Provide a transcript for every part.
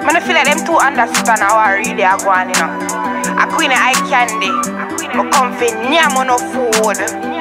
I feel like them two understand how I really are going, you know. A queen of eye candy. I come for nyam on no food.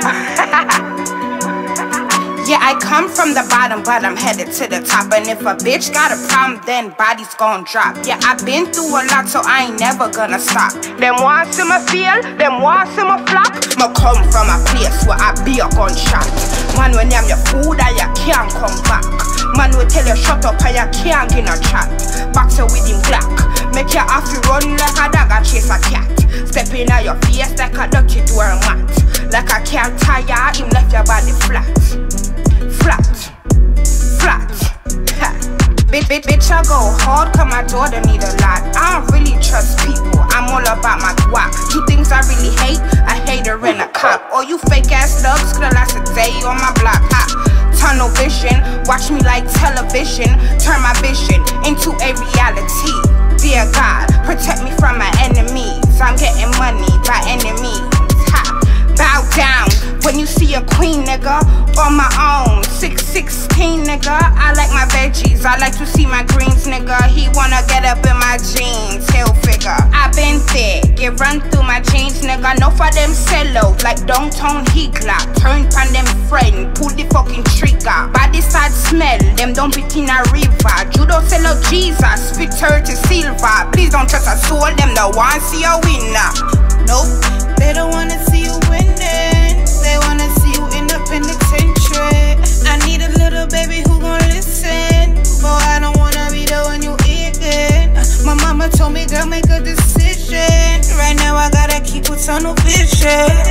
Yeah, I come from the bottom, but I'm headed to the top. And if a bitch got a problem, then body's gon' drop. Yeah, I've been through a lot, so I ain't never gonna stop. Them want to me fail, them want to me flop. I come from a place where I be a gunshot. Man, when you have your food and you can't come back. Man will tell you shut up and you can't get no chat. Boxer with him black, make you have to run like a dog and chase a cat. Step in at your face like a ducky door mat. Like a cat tire, him left your body flat. Flat, flat. Bitch, I go hard, cause my daughter need a lot. I don't really trust people, I'm all about my guap. You things I really hate, I hate her in a cop. Or you fake ass loves, could last a day on my block. Tunnel vision, watch me like television. Turn my vision into a reality. Dear God, protect me from my enemies. I'm getting money by enemies. Bow down when you see a queen, nigga. On my own, 6'16", nigga. I like my veggies, I like to see my greens, nigga. He wanna get up in my jeans, hill figure. I been thick, get run through my jeans, nigga. No for them cellos, like downtown Higla. Turn pan them friend, pull the fucking trigger. Body side smell, them don't fit in a river. Judo sell out Jesus, fit her to silver. Please don't trust a soul, them no want see a winner. Nope. They don't wanna see you winning. They wanna see you in the penitentiary. I need a little baby who gon' listen. Boy, I don't wanna be the one you eating. My mama told me, girl, make a decision. Right now I gotta keep a tunnel vision.